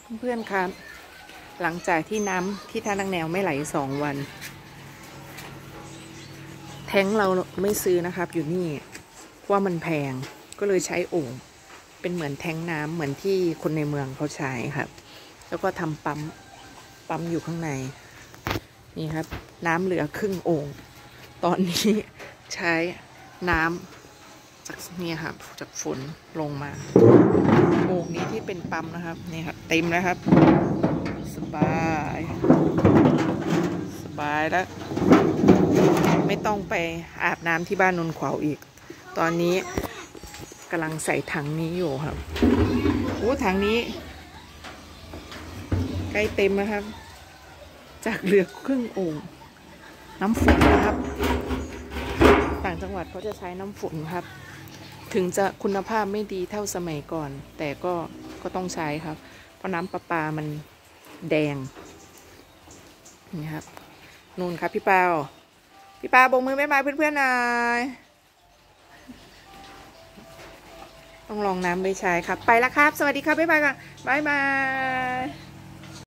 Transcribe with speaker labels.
Speaker 1: เพื่อนๆครับหลังจากที่น้ำที่ท่านังแนวไม่ไหล2 วันแท้งเราไม่ซื้อนะครับอยู่นี่ว่ามันแพงก็เลยใช้โอ่งเป็นเหมือนแท้งน้ำเหมือนที่คนในเมืองเขาใช้ครับแล้วก็ทำปั๊มอยู่ข้างในนี่ครับน้ำเหลือครึ่งโอ่งตอนนี้ใช้น้ำจากนี่ครับจากฝนลงมาโอ่งนี้ที่เป็นปั๊มนะครับนี่ครับเต็มแล้วครับสบายแล้วไม่ต้องไปอาบน้ำที่บ้านนนขวาวอีกตอนนี้กำลังใส่ถังนี้อยู่ครับโอ้ถังนี้ใกล้เต็มแล้วครับจากเหลือครึ่งโอ่งน้ำฝนนะครับต่างจังหวัดเขาจะใช้น้ำฝนครับถึงจะคุณภาพไม่ดีเท่าสมัยก่อนแต่ก็ต้องใช้ครับเพราะน้ำประปามันแดงนี่ครับนู่นครับพี่เปาโบกมือบ๊ายบายเพื่อนๆหน่อยต้องลองน้ำไปใช้ครับไปแล้วครับสวัสดีครับบ๊ายบายก่อนบ๊ายบาย